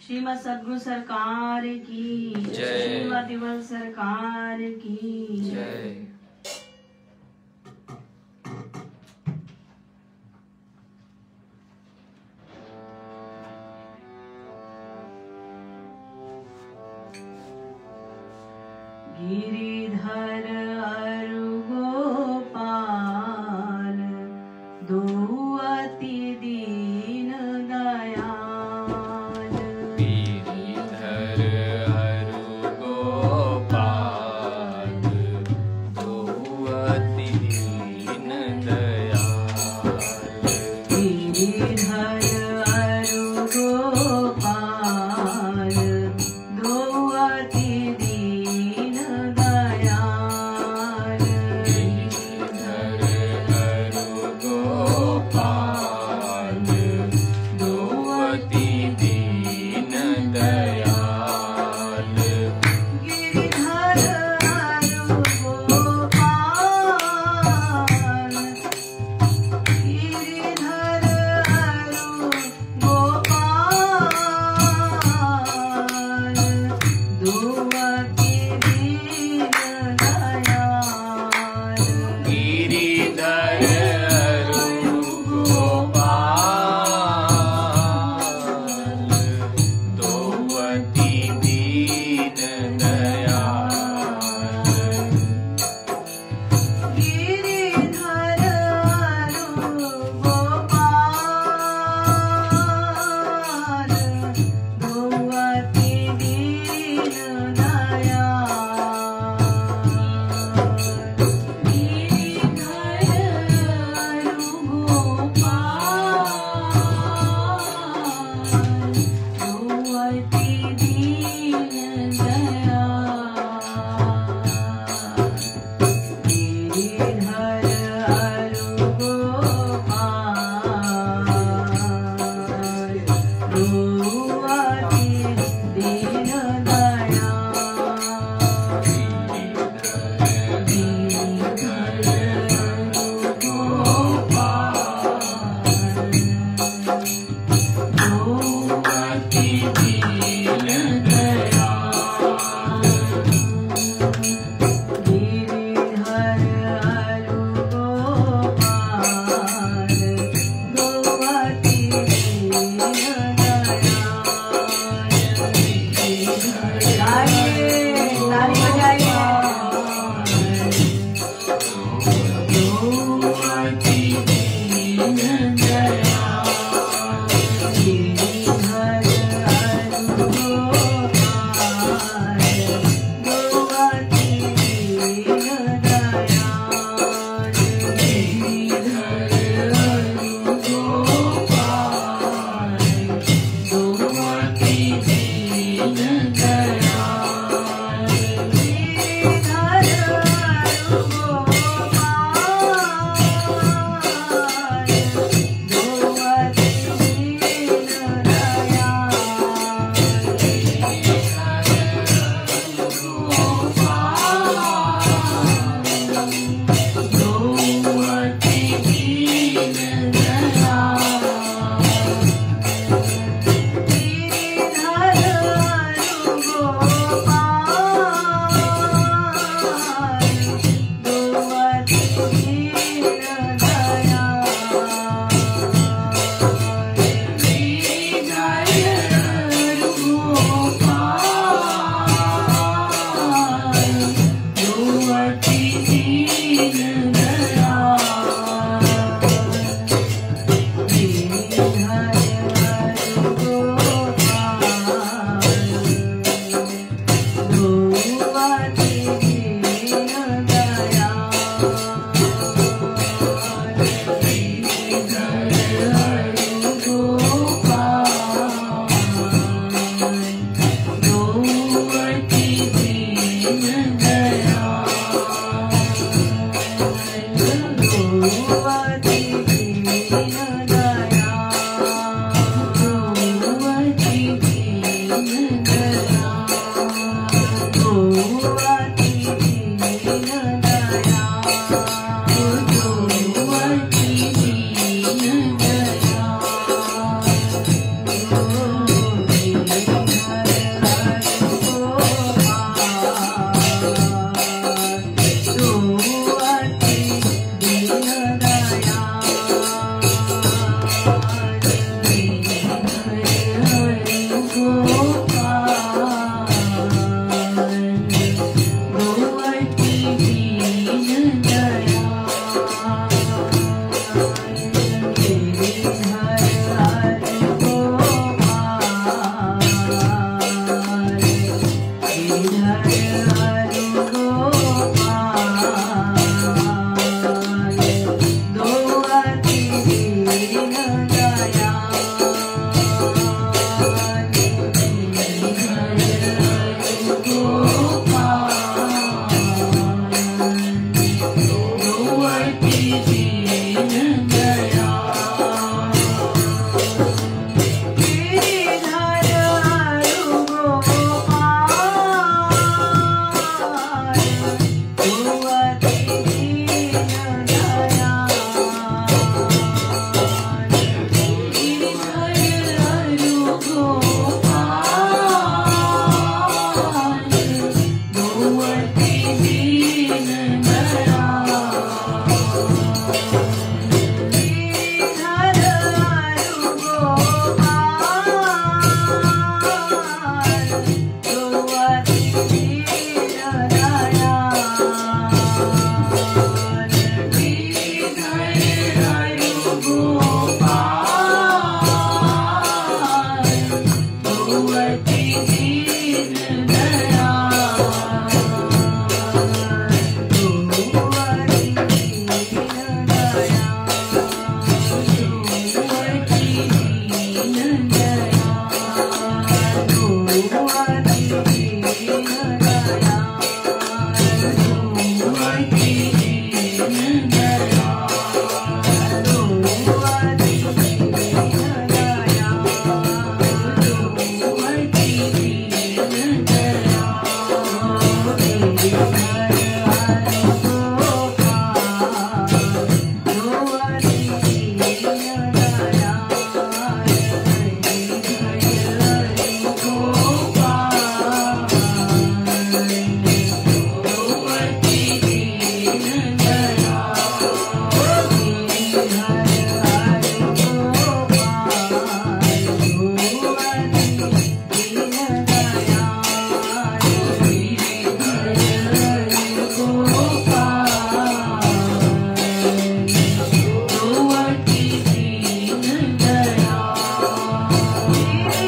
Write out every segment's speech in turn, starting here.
श्रीमद सद्गुरु सरकार की जय। श्रीमद दिवल सरकार की जय। गिरिधर अरु गोपाल दो अति दीन दयाल। गिरिधर अरु गोपाल दो अति दीन दयाल। गिरिधर अरु गोपाल दो अति दीन दयाल।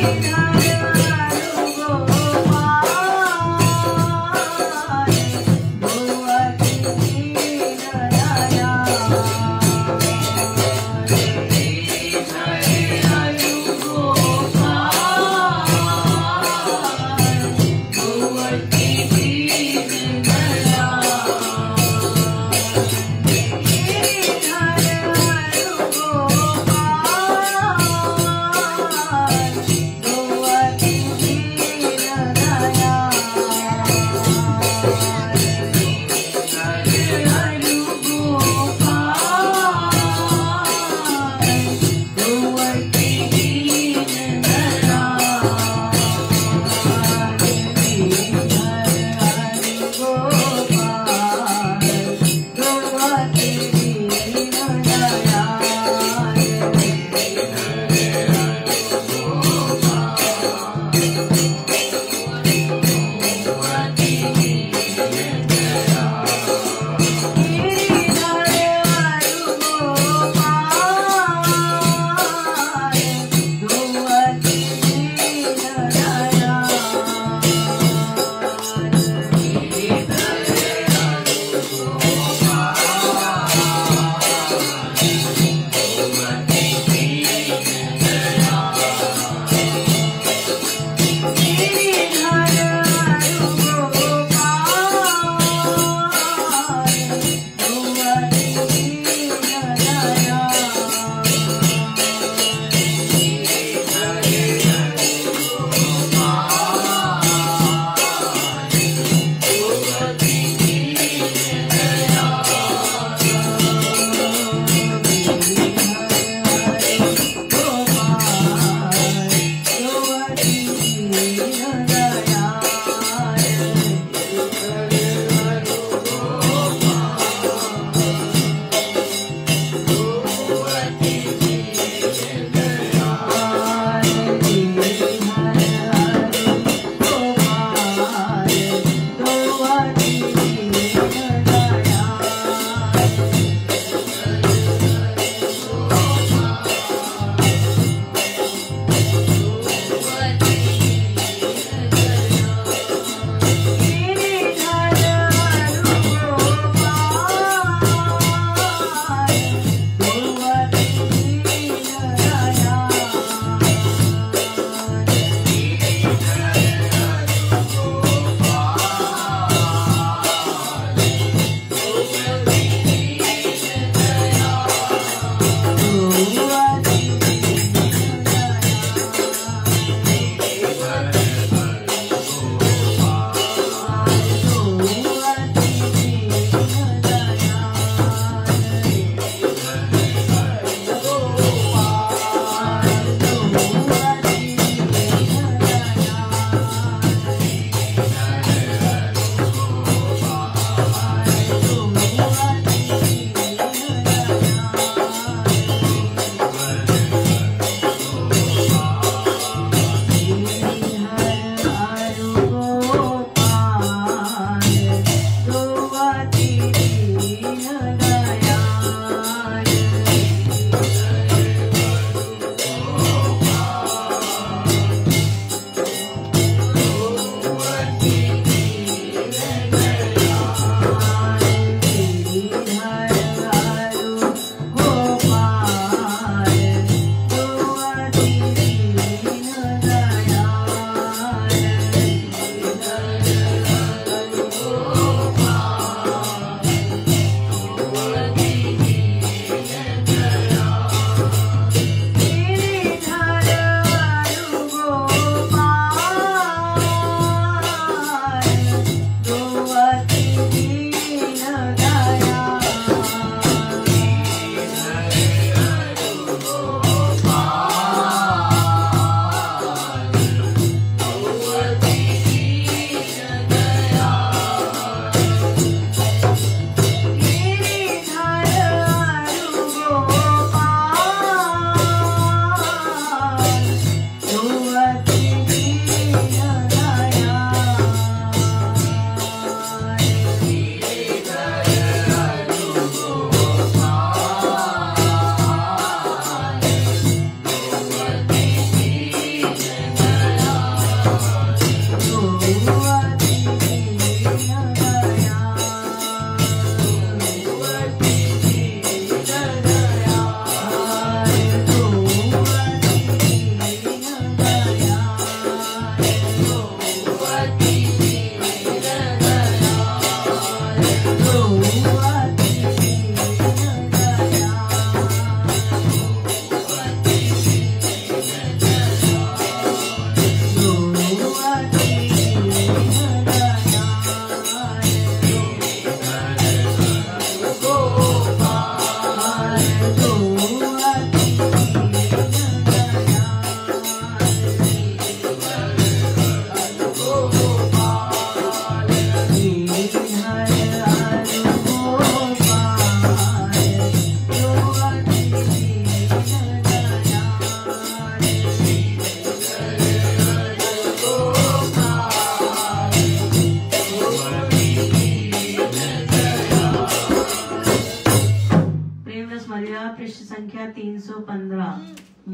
Go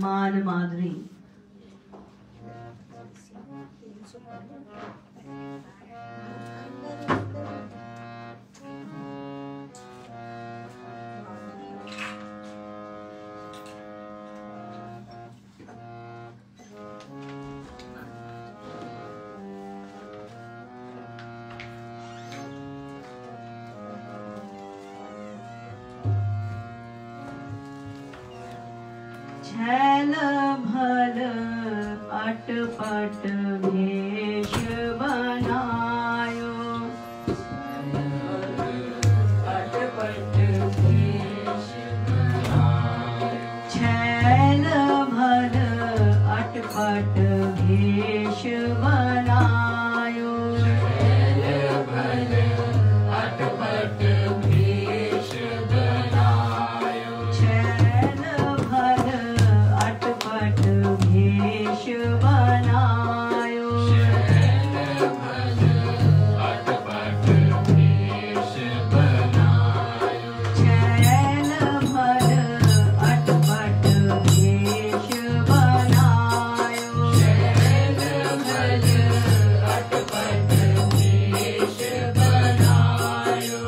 मान माधुरी। छैल भल अटपट भेष बनायो, अटपट भेष बनायो। छैल भल अटपट भेष बनायो, छैल भल अटपट भेष बनायो। छैल भल अटपट भेष बनायो, छैल भल अटपट भेष बनायो। छैल भल अटपट भेष बनायो, छैल भल अटपट भेष बनायो।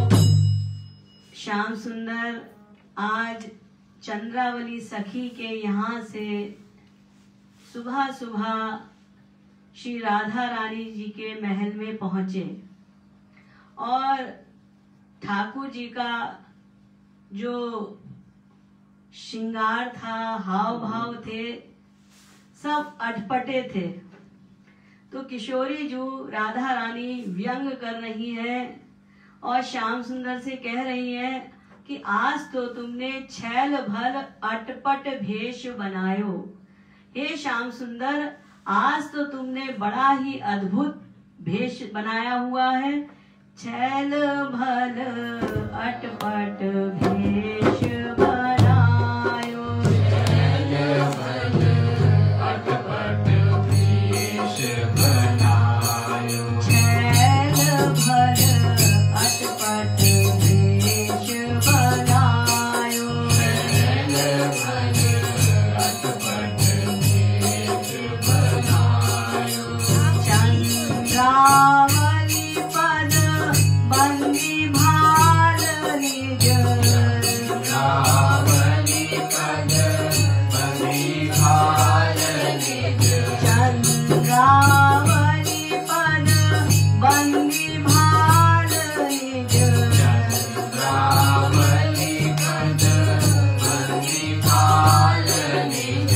श्याम सुंदर आज चंद्रावली सखी के यहाँ से सुबह सुबह श्री राधा रानी जी के महल में पहुंचे और ठाकुर जी का जो श्रृंगार था, हाव भाव थे, सब अटपटे थे। तो किशोरी जो राधा रानी व्यंग कर रही है और श्याम सुंदर से कह रही है कि आज तो तुमने छैल भल अटपट भेष बनायो। हे श्याम सुंदर, आज तो तुमने बड़ा ही अद्भुत भेष बनाया हुआ है। छैल भल अटपट भेष बनायो, छैल भल अटपट भेष बनायो। छैल भल अटपट भेष बनायो, छैल भल अटपट भेष बनायो। चंद्रावली पद बंदी भाल निज, चंद्रावली पद बंदी भाल निज। चंद्रावली पद बंदी भाल निज, चंद्रावली पद बंदी भाल निज।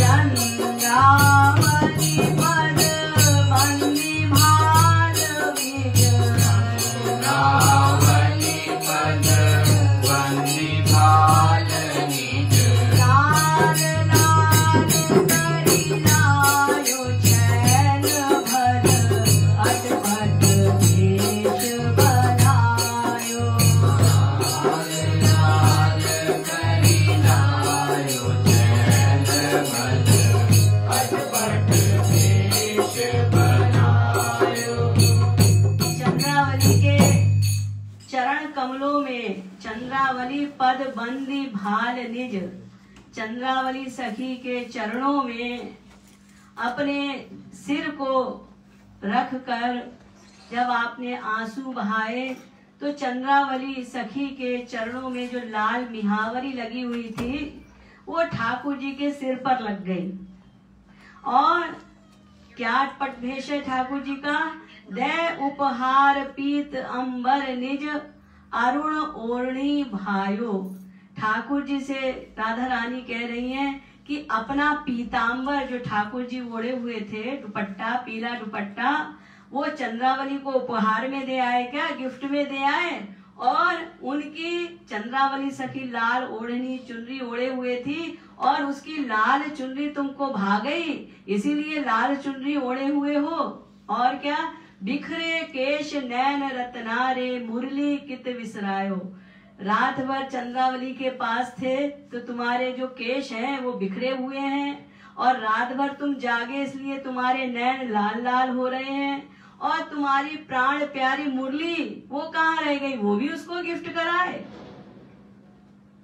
चंद्रावली पद बंदी भाल निज, चंद्रावली पद बंदी भाल निज। लाल लाल करी लायो, छैल भल अटपट भेष बनायो। लाल लाल करी लायो, छैल भल अटपट भेष बनायो। चंद्रावली के चरण कमलों में चंद्रावली पद बंदी भाल निज, चंद्रावली सखी के चरणों में अपने सिर को रख कर जब आपने आंसू बहाए तो चंद्रावली सखी के चरणों में जो लाल मिहावरी लगी हुई थी वो ठाकुर जी के सिर पर लग गई। और क्या अटपट भेष है ठाकुर जी का? दे उपहार पीत अंबर निज, अरुण ओढ़नी भायो। ठाकुर जी से राधा रानी कह रही हैं कि अपना पीतांबर जो ठाकुर जी ओढ़े हुए थे, दुपट्टा, पीला दुपट्टा, वो चंद्रावली को उपहार में दे आए, क्या गिफ्ट में दे आए। और उनकी चंद्रावली सखी लाल ओढ़नी चुनरी ओढ़े हुए थी और उसकी लाल चुनरी तुमको भा गई, इसीलिए लाल चुनरी ओढ़े हुए हो। और क्या? बिखरे केश नैन रत्नारे, मुरली कित विसरायो। रात भर चंद्रावली के पास थे तो तुम्हारे जो केश हैं वो बिखरे हुए हैं और रात भर तुम जागे इसलिए तुम्हारे नैन लाल लाल हो रहे हैं। और तुम्हारी प्राण प्यारी मुरली वो कहाँ रह गई? वो भी उसको गिफ्ट कराए।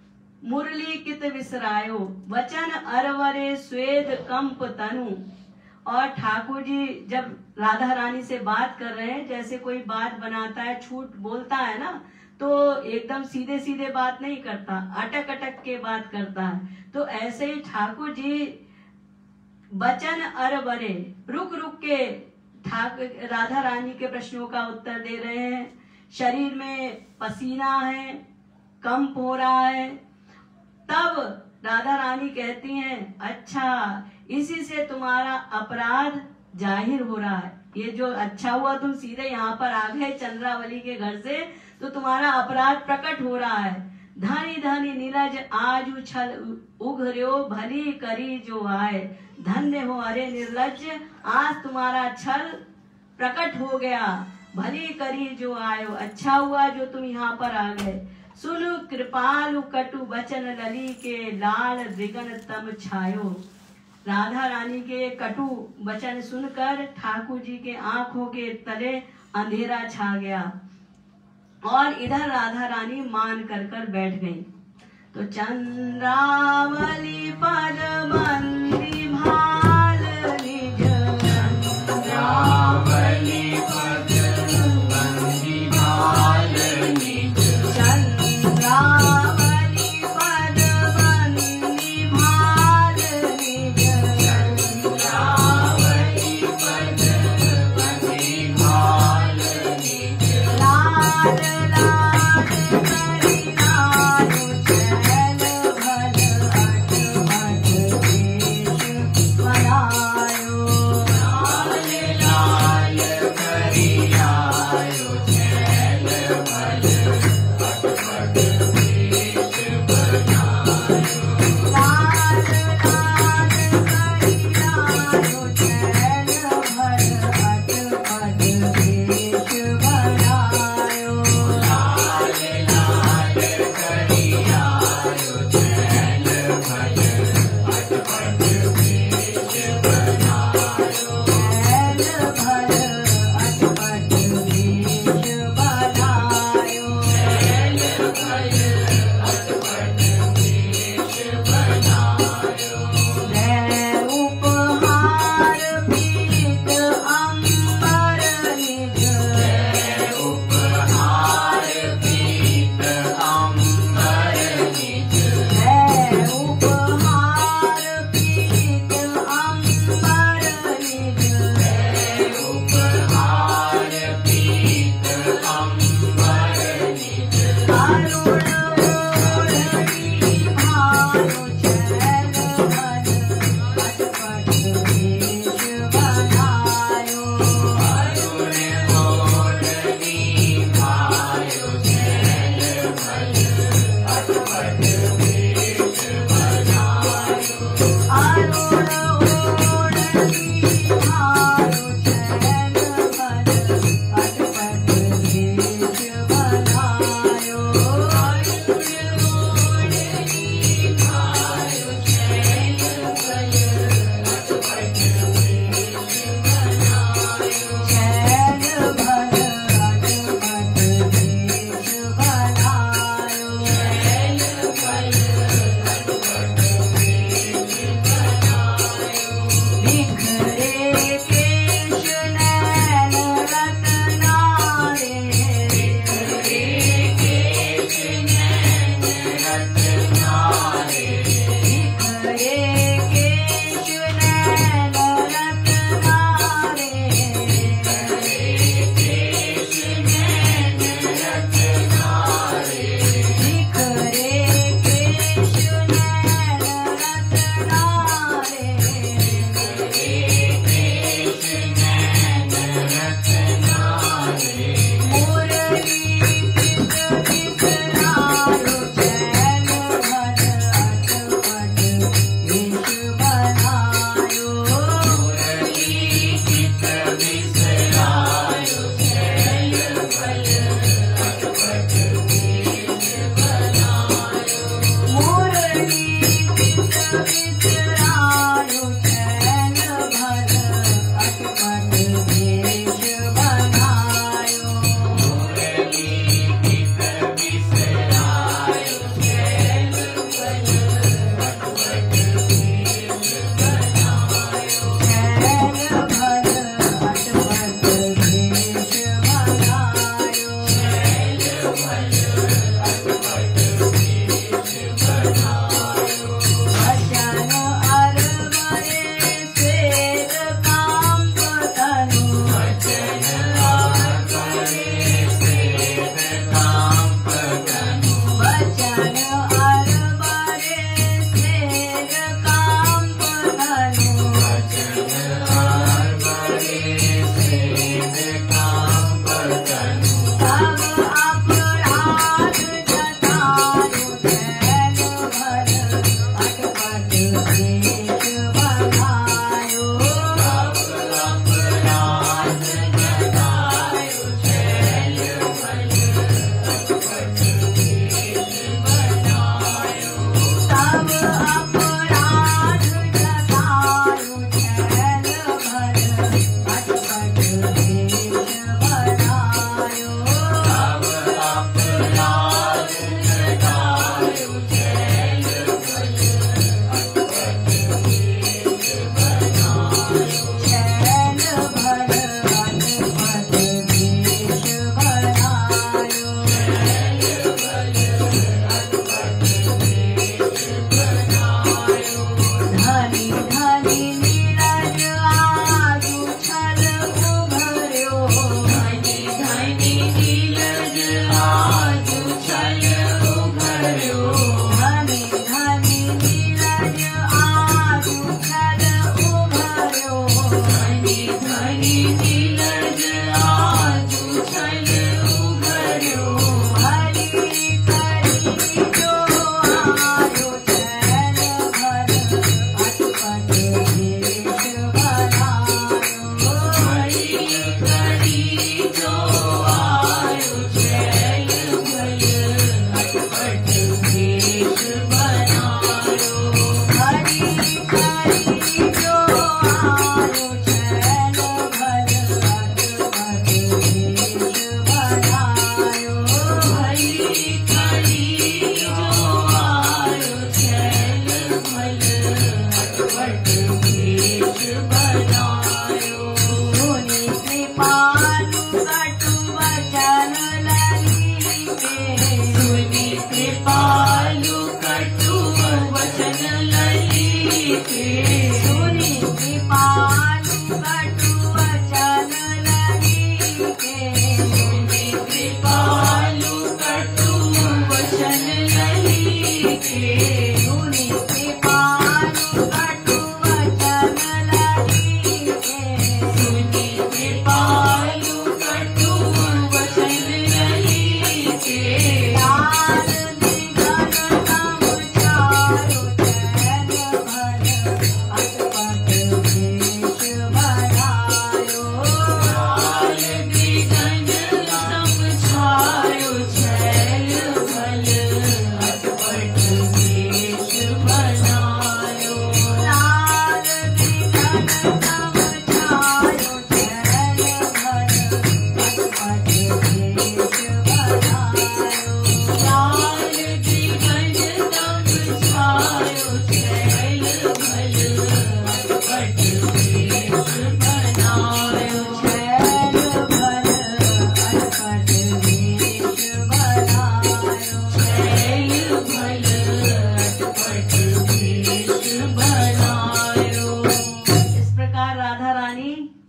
मुरली कित विसरायो, वचन अरवरे स्वेद कंप तनु। और ठाकुर जी जब राधा रानी से बात कर रहे हैं, जैसे कोई बात बनाता है, झूठ बोलता है ना, तो एकदम सीधे सीधे बात नहीं करता, अटक अटक के बात करता है। तो ऐसे ही ठाकुर जी वचन अरवरे, रुक रुक के ठाकुर राधा रानी के प्रश्नों का उत्तर दे रहे हैं। शरीर में पसीना है, कंप हो रहा है। तब राधा रानी कहती हैं, अच्छा इसी से तुम्हारा अपराध जाहिर हो रहा है। ये जो अच्छा हुआ तुम सीधे यहाँ पर आ गए चंद्रावली के घर से, तो तुम्हारा अपराध प्रकट हो रहा है। धनी धनी नीरज आज उछल उघर्यो, भली करी जो आए। धन्य हो अरे निर्लज, आज तुम्हारा छल प्रकट हो गया। भली करी जो आयो, अच्छा हुआ जो तुम यहाँ पर आ गए। सुनु कृपालु कटु वचन लली के, लाल द्विगन तम छायो। राधा रानी के कटु वचन सुनकर ठाकुर जी के आंखों के तले अंधेरा छा गया और इधर राधा रानी मान कर बैठ गई। तो चंद्रावली पद मंदी भाल निज, चंद्रावली पद मंदी भाल निज, चंद्रावली पद मंदी भाल निज, चंद्रावली पद मंदी भाल निज। लाल लाल करी लायो, चैल भल अट अट के।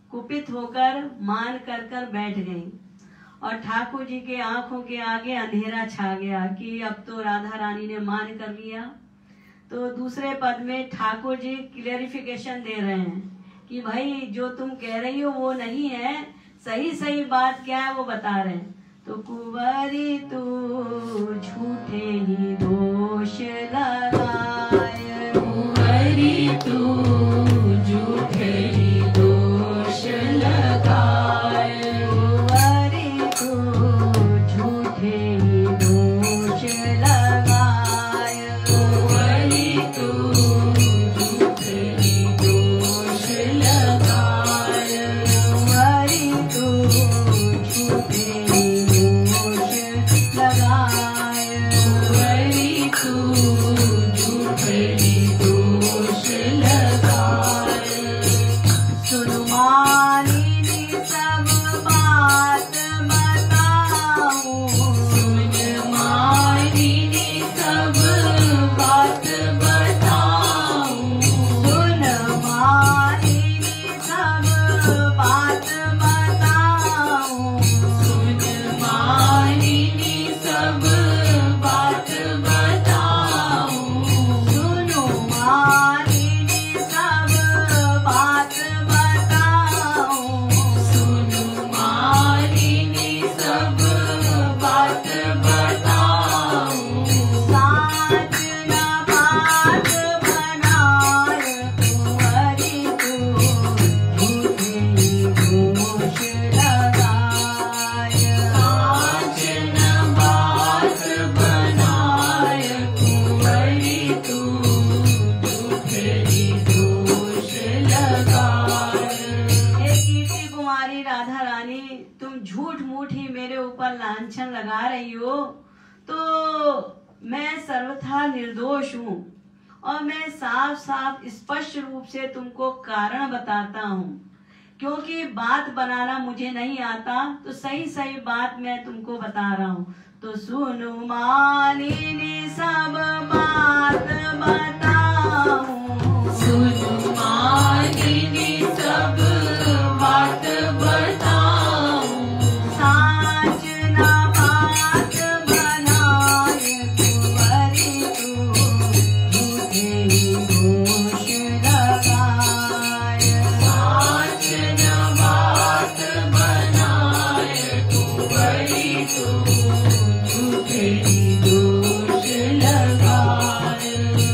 कुपित होकर मान कर बैठ गई और ठाकुर जी के आंखों के आगे अंधेरा छा गया कि अब तो राधा रानी ने मान कर लिया। तो दूसरे पद में ठाकुर जी क्लेरिफिकेशन दे रहे हैं कि भाई जो तुम कह रही हो वो नहीं है, सही सही बात क्या है वो बता रहे हैं। तो कुंवारी तू झूठे ही दोष लगाए, कुंवारी तू झूठे ही दोष लगाए, कुंवारी तू झूठे ही दोष लगाए, कुंवारी तू झूठे ही दोष लगाए, कुंवारी तू झूठे ही दोष लगाए, कुंवारी तू झूठे ही दोष लगाए। सुन मानिनी सब बात बताऊं, सुन मानिनी सब बात बताऊं, सुन मानिनी सब बात बताऊं, सुन मानिनी सब बात बताऊं, सुनो मानिनी सब बात बताऊं, सुन मानिनी सब बात बताऊं, साच न बात बनाए कुंवरी तू झूठे ही दोष लगाए, आज न बात बनाए कुंवरी तू झूठे ही दोष लगाए। हे कीर्ति कुमारी राधा रानी, तुम झूठ मूठ ही मेरे ऊपर लांछन लगा रही हो। तो मैं सर्वथा निर्दोष हूँ और मैं साफ साफ स्पष्ट रूप से तुमको कारण बताता हूँ, क्योंकि बात बनाना मुझे नहीं आता। तो सही सही बात मैं तुमको बता रहा हूँ। तो सुनो मानिनी सब बात बताऊं, सुन मानिनी सब बात बताऊं, साच न बात बनाए कुंवरी तू झूठे ही दोष लगाए, आज न बात बनाए कुंवरी तू झूठे ही दोष लगाए।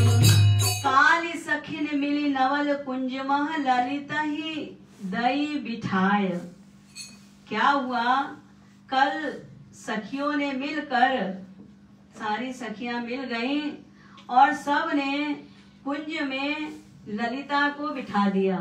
काली सखिन मिली नवल कुंज मह ललित ही दई बिठाय। क्या हुआ, कल सखियों ने मिलकर, सारी सखियां मिल गईं और सब ने कुंज में ललिता को बिठा दिया।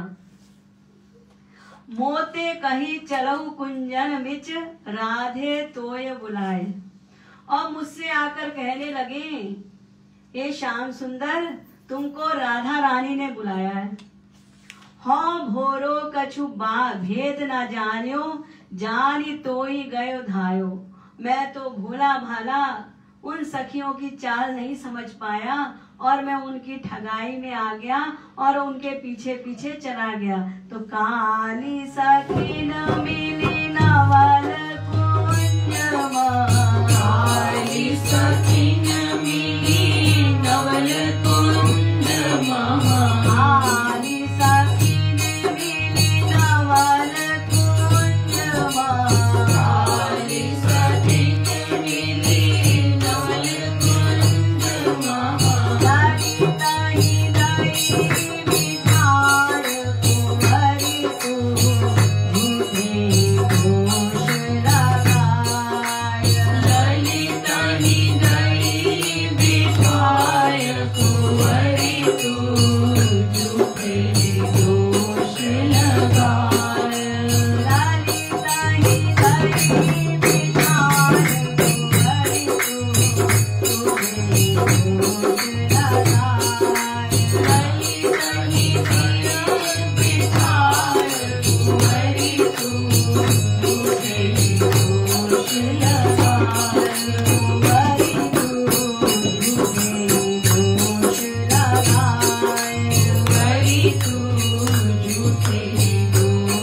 मोते कहीं चलऊ कुंजन मिच राधे तोय बुलाए। और मुझसे आकर कहने लगे, ये श्याम सुंदर, तुमको राधा रानी ने बुलाया है। हाँ भोरो कछु बा भेद न जान्यो, जानी तोई गयो धायो। मैं तो भोला भाला उन सखियों की चाल नहीं समझ पाया और मैं उनकी ठगाई में आ गया और उनके पीछे पीछे चला गया। तो काली सखी न मिली नवल कुंज मह, काली सखिन मिली नवल कुंज मह, काली सखी न मिली नवल कुंज मह, काली सखिन मिली नवल कुंज मह, ललिता ही दई बिठाय कुंवरी तू झूठे ही दोष लगाय, ललिता ही दई बिठाय कुंवरी तू झूठे ही दोष लगाए। ललिता ही दई बिठाय कुंवरी तू झूठे ही दोष लगाय, ललिता ही दई बिठाय कुंवरी तू झूठे ही दोष लगाए। कुंवरी तू झूठे ही दोष लगाय, कुंवरी तू झूठे ही दोष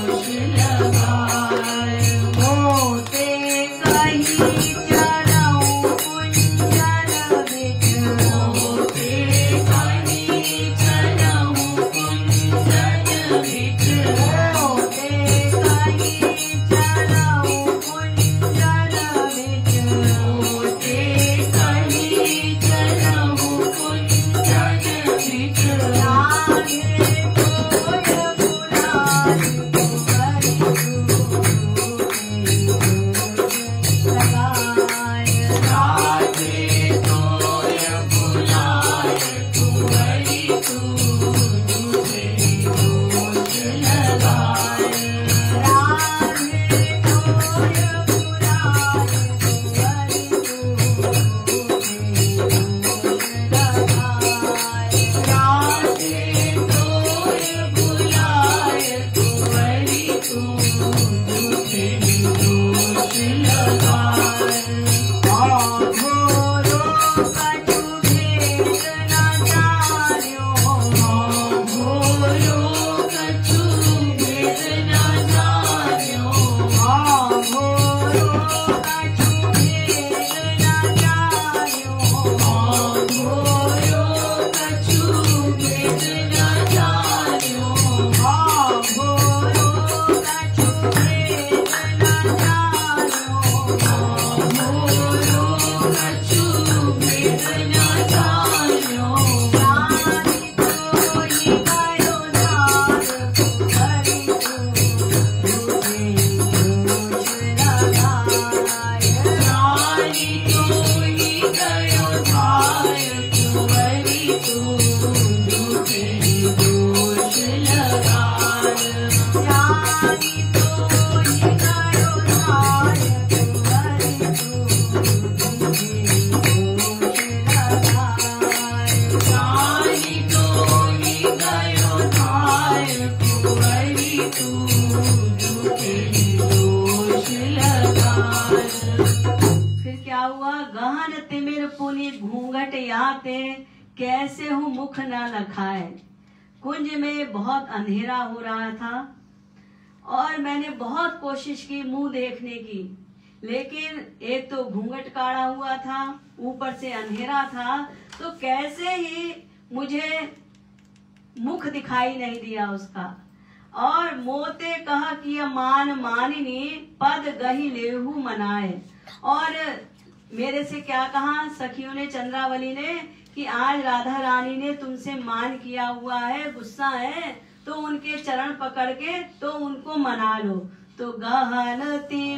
कैसे हूँ मुख न लखाए। कुंज में बहुत अंधेरा हो रहा था और मैंने बहुत कोशिश की मुंह देखने की, लेकिन एक तो घूंघट काढ़ा हुआ था, ऊपर से अंधेरा था, तो कैसे ही मुझे मुख दिखाई नहीं दिया उसका। और मोते कहा कि मान मानिनी पद गही लेहू मनाए। और मेरे से क्या कहा सखियों ने, चंद्रावली ने, कि आज राधा रानी ने तुमसे मान किया हुआ है, गुस्सा है, तो उनके चरण पकड़ के तो उनको मना लो। तो गहन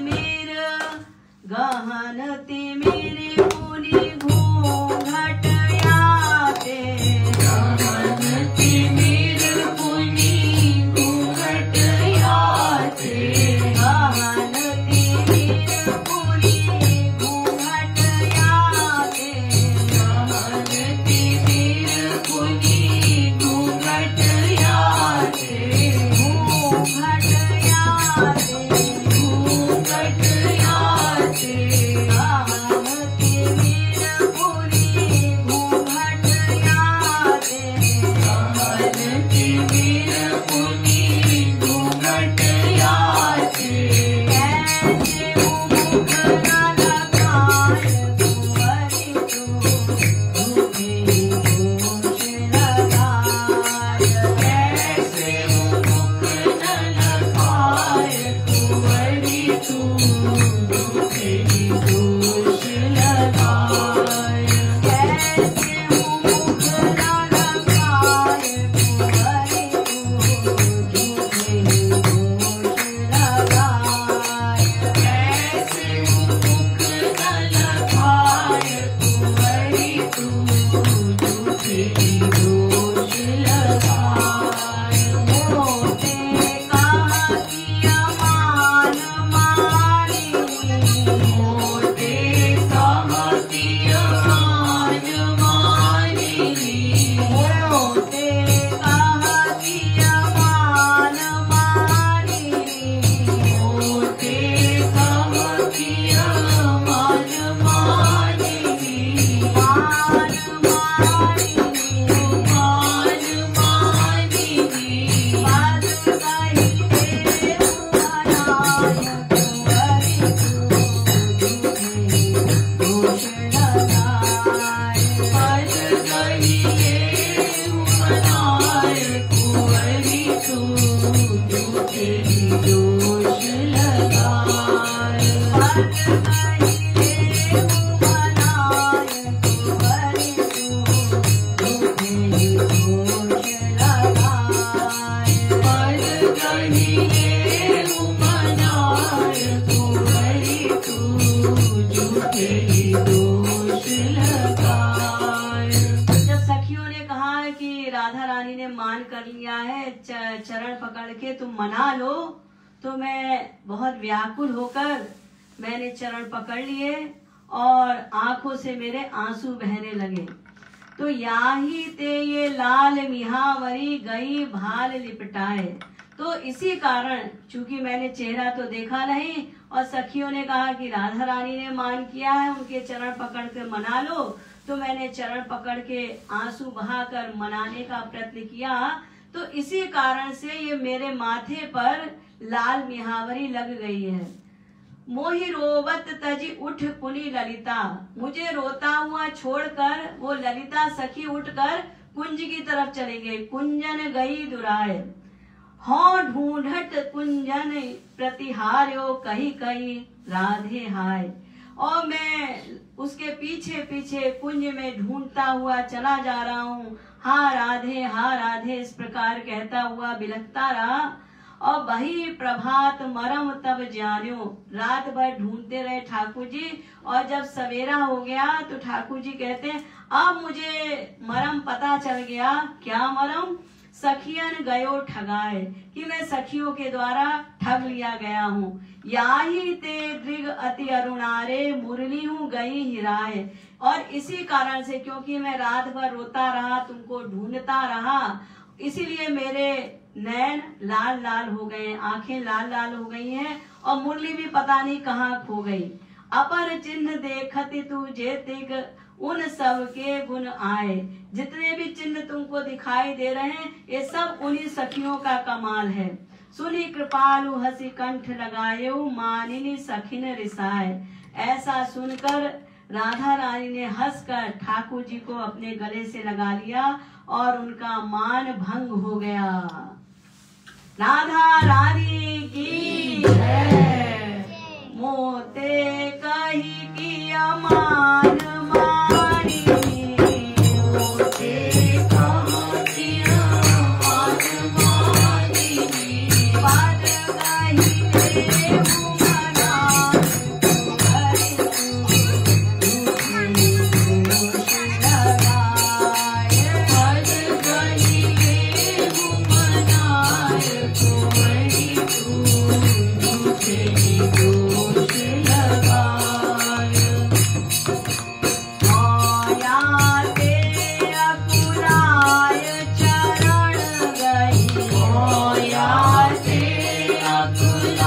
तिमिर मुनि घूंघट याते, गहन तिमिर मुनि घूंघट याते, गहन तिमिर मुनि घूंघट याते, गहन तिमिर मुनि घूंघट याते, घूंघट याते, घूंघट याते, गहन तिमिर मुनि घूंघट याते। गहन तिमिर मुनि घूंघट याते, कैसे मुख न लगाए कुंवरी तू, झूठे दोष लगाए। कैसे मुख न लगाए कुंवरी तू, झूठे दोष लगाए। कैसे मुख न लगाए कुंवरी तू, झूठे दोष लगाए। कैसे मुख न लगाए कुंवरी तू, झूठे दोष लगाए। मोते कहा किया मान मानिनी, मोते कहा किया मान मानिनी, मोते कहा किया मान मानिनी, मोते कहा किया मान मानिनी, मान मानिनी, मान मानिनी। पद कही देहु मनाय कुंवरी तू, झूठे दोष लगाए। पद कहिए मनाए कुंवरी तू, झूठे दोष लगाए। पद कही देहु मनाय कुंवरी तू, झूठे दोष लगाए। पद कहिए मनाए कुंवरी तू, झूठे दोष लगाए। जब सखियों ने कहा कि राधा रानी ने मान कर लिया है, चरण पकड़ के तुम मना लो, तो मैं बहुत व्याकुल होकर मैंने चरण पकड़ लिए और आंखों से मेरे आंसू बहने लगे। तो याही ते ये लाल मिहावरी गई भाल लिपटाए। तो इसी कारण, चूंकि मैंने चेहरा तो देखा नहीं और सखियों ने कहा कि राधा रानी ने मान किया है, उनके चरण पकड़ कर मना लो, तो मैंने चरण पकड़ के आंसू बहाकर मनाने का प्रयत्न किया। तो इसी कारण से ये मेरे माथे पर लाल मिहावरी लग गई है। मोहि रोवत तजी उठ पुनि ललिता, मुझे रोता हुआ छोड़कर वो ललिता सखी उठकर कुंज की तरफ चली गई। कुंजन गई दुराए, हो ढूंढट कुंजन प्रतिहार्यो कही कही राधे हाय। और मैं उसके पीछे पीछे कुंज में ढूंढता हुआ चला जा रहा हूँ। हाँ राधे इस प्रकार कहता हुआ बिलखता रहा। और वही प्रभात मरम तब जान्यो, रात भर ढूंढते रहे ठाकुर जी। और जब सवेरा हो गया तो ठाकुर जी कहते हैं अब मुझे मरम पता चल गया। क्या मरम? सखियन गयो ठगाए, कि मैं सखियों के द्वारा ठग लिया गया हूँ। याही ते दृग अति अरुणारे, मुरली हूँ गई हिराए। और इसी कारण से, क्योंकि मैं रात भर रोता रहा, तुमको ढूंढता रहा, इसीलिए मेरे नैन लाल लाल हो गए, आंखें लाल लाल हो गई हैं और मुरली भी पता नहीं कहाँ खो गई। अपर चिन्ह देखती तू जे तिग उन सब के गुण आए। जितने भी चिन्ह तुमको दिखाई दे रहे हैं ये सब उन्हीं सखियों का कमाल है। सुनी कृपालु हंसी कंठ लगायो, मानिनी सखिन रिसाए। ऐसा सुनकर राधा रानी ने हंसकर ठाकुर जी को अपने गले से लगा लिया और उनका मान भंग हो गया। राधा रानी की जय। मोते कही किया मान मानी, मोते कहा किया मान मानी, बात कही देहु मना, तुम्हारी दोष लगाए। बात कही देहु मनाए, तुम्हारी झूठे दोष लगाए। माया ते अकुलाय चरण गई, माया ते अकुलाय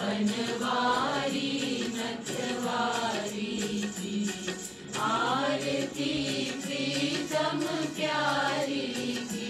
बनवारी नटवारी की आरती प्रीतम प्यारी की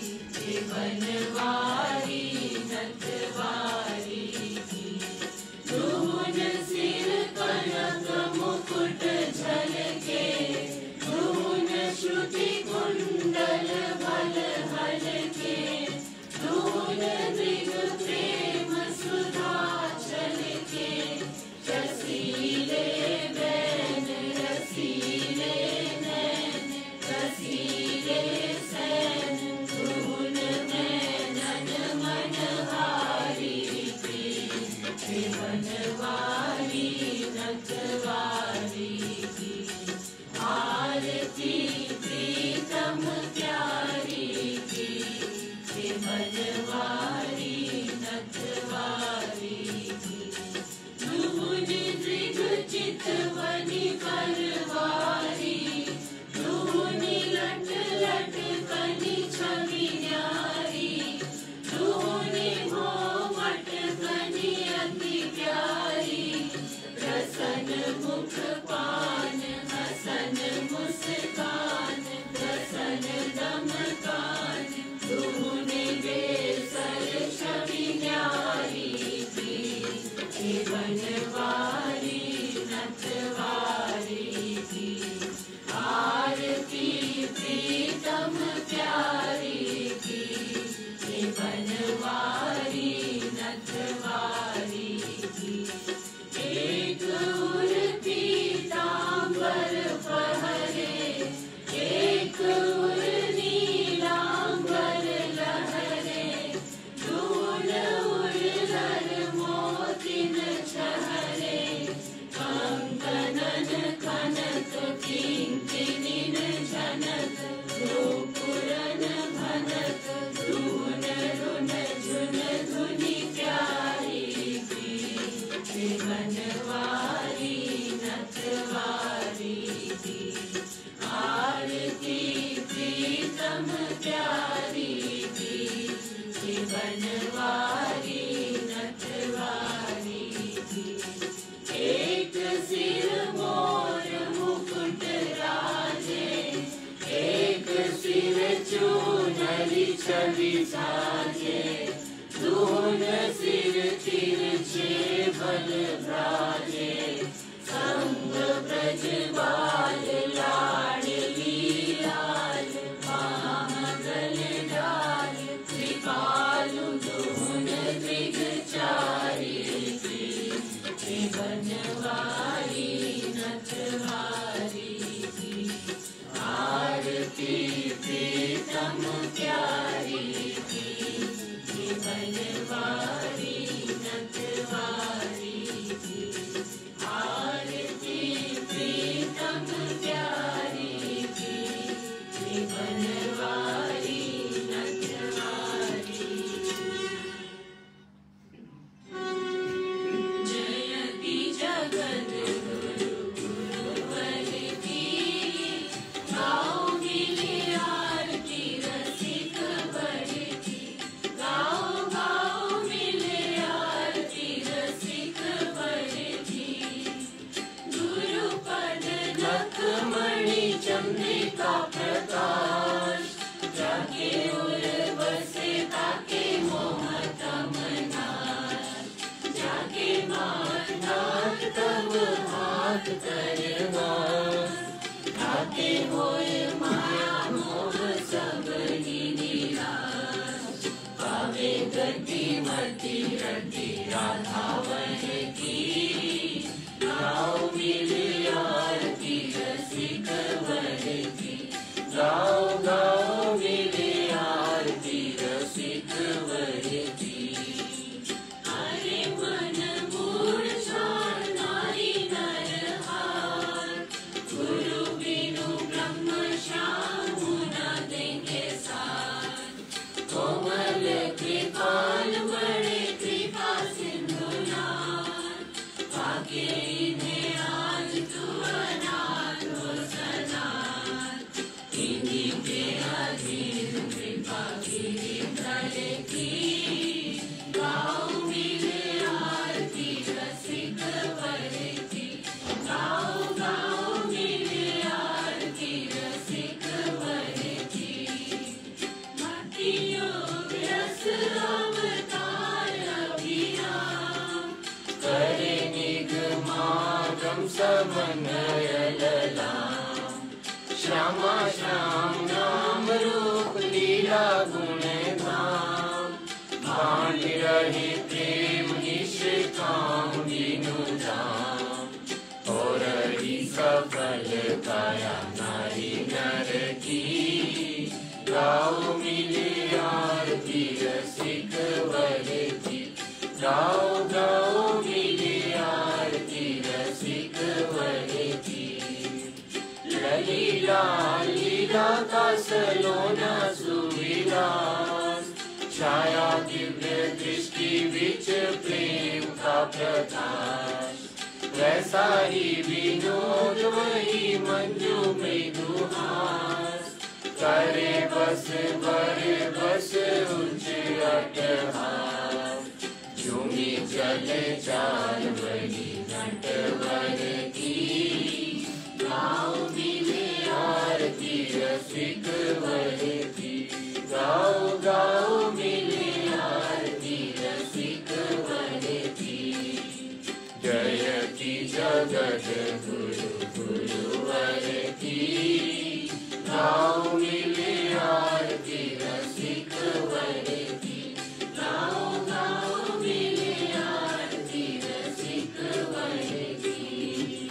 बनवारी नटवारी की धून सिर कनक मुकुट झलके धून श्रुति कुंडल भल हलके धून दृग प्रेम सुधा छलके रसीले बैन रसीले नैन रसीले सैन धून नैनन मनहारी की बनवारी नटवारी की आरती प्रीतम प्यारी की बनवारी नटवारी की धून दृग चितवनी परवारी धून लट लट कनी छवि न्यारी धून घोमट कनी अति प्यारी प्रसन्न मुख पान हसन मुस्कान प्रसन्न दमकान धून बेसर छवि न्यारी की बनवारी नटवारी की आरती प्रीतम प्यारी की बनवारी नटवारी की एक उर पीतांबर पहरे एक उर नीलांबर लहरे धूल उड़लर मोतिन छहरे कंकनन कनक किंकिनिन झनक गोपुरन भनक धून रुन झुन धुनि प्यारी की बनवारी नटवारी की आरती प्रीतम प्यारी की बनवारी नटवारी की एक सिर मोर मुकुट राजे एक सिर चूनरी छवि साजे धून सिर तिरछे बल भ्राजे संग ब्रज बाल लाडली लाल महागल डाल कृपालु धून दृग चारी की बनवारी नटवारी की आरती प्रीतम प्यारी की बनवारी नटवारी की आरती प्रीतम प्यारी की बनवारी नटवारी जयति जगत गुरु गुरुवर की गाओ मिले आरती रसिक बड़ की गाओ गाओ मिले आरती रसिक बड़ की गुरुपद नखमणि चंद्रिका प्रकाश जाके उर बसे ताके मोहत मनाश जाके मानाथ तब हाथ करना ताके होए माया मोह सब ही निराश पावे गति मति रति राधावन की गाओ मिले आरती रसिक वर की गाओ गाओ मिले आरती रसिक वर की अरे मन मूर्छा नारी नरहार गुरु बिनु ब्रह्म श्याम न देंगे साथ कोमल कृपाल बड़े कृपा सिंधु नाथ पाके इन्हें आज तू अनाथ हो सनाथ इन्हीं के अधीन कृपा की धर की कांड रहे प्रेम निष्काम बिनु धाम और ही सफल काया नारी नर की गाओ मिले आरती रसिक वर की गाओ गाओ मिले आरती रसिक वर की ललीला लीला का सलोना सुविलास छाया दिव्य दृष्टि विच प्रेम का प्रकाश वैसा ही विनोद वही मंजू मृदुहास करे बस बड़े बस उच्च अटहास झूमी चले चाल वही नटवर की गाओ मिले आरती रसिक वर की गाओ गाओ मिले आरती रसिक वर की जयति जगत गुरु गुरुवर की गाओ मिले आरती रसिक वर की गाओ गाओ मिले आरती रसिक वर की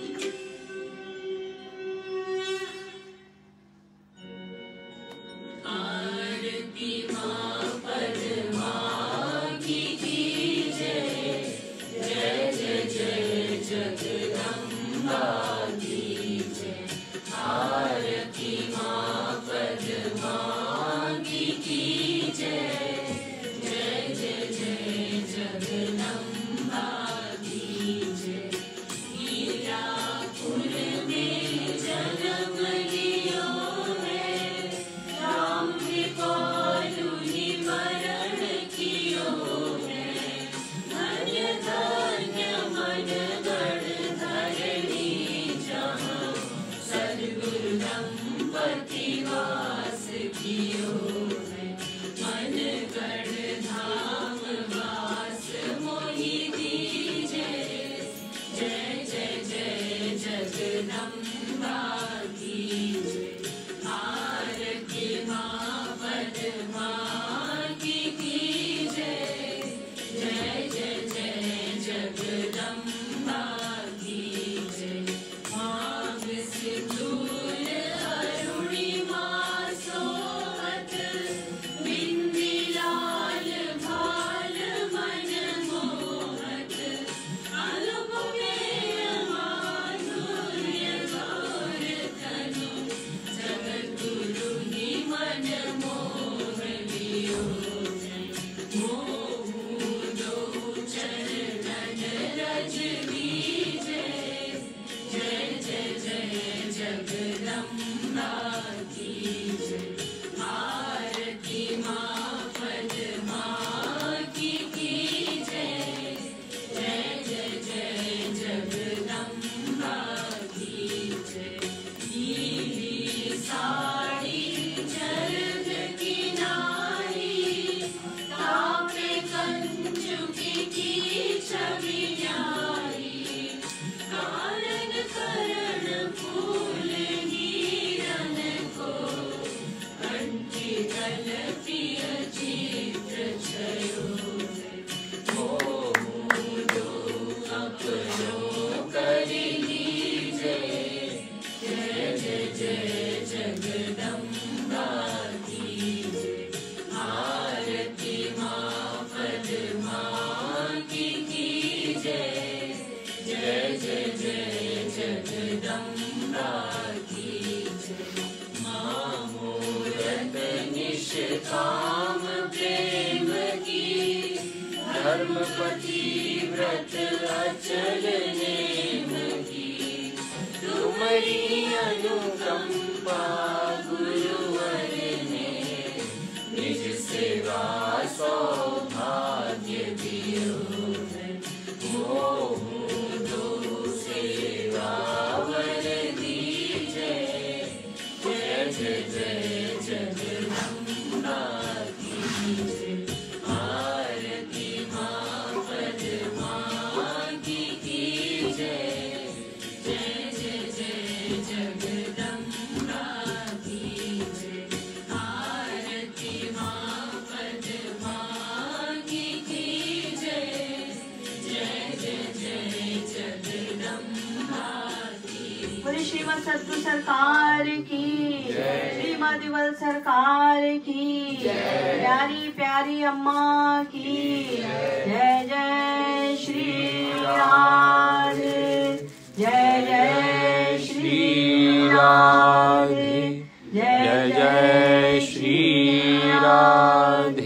आरती मां पद्मा की जय जय जय जय जगदम्बा की जय आरती मां पद्मा की जय जय जय जय जगदम्बा की जय हीरापुर में जन्म लियो है राम कृपालुनि मरण कियो है धन्य धन्य मन गण धरणी जहाँ सद्गुरु दंपति वास कियो है मन गण धाम वास मोहि दीजे जय जय जय जगदम्बा की जय आरती मां पद्मा की जय जय जय जय जगदम्बा की जय माघ सिंदूर अरुणिमा सोहत बिंदी लाल भाल मन मोहत अनुपमेय माधुर्य गौर तनु जगद्गुरु नि मन मोह लियो मोह दो चरणन रज दीजे जय जय जय जगदम्बा की जय आरती मां पद्मा की जय जय जय जय जगदम्बा की जय नीली साड़ी जरद किनारी तापे कंचुकी की छवि न्यारी कालन करण फूल नीरन को कंठी कल प्रिय चित्र छयो मोह दो अपनो कर लीजे जय जय जय जगदम्बा की जय आरती मां पद्मा की जय जय जय जय जगदम्बा की जय मां मूरत निष्काम प्रेम की धर्मपति व्रत अचल नेम की तुम्हारी अनुकंपा गुरुवर ने निज सेवा सौभाग्य दियो है मोह दो सेवा वर दीजे जय जय जय जगदम्बा की जय आरती मां पद्मा की जय जय जय जय जगदम्बा की जय आरती मां पद्मा श्रीमद सतगुरु सरकार की, श्रीमद वल सरकार की, प्यारी प्यारी अम्मा की जय जय श्री राधे, जय जय श्री राधे, जय जय श्री राधे।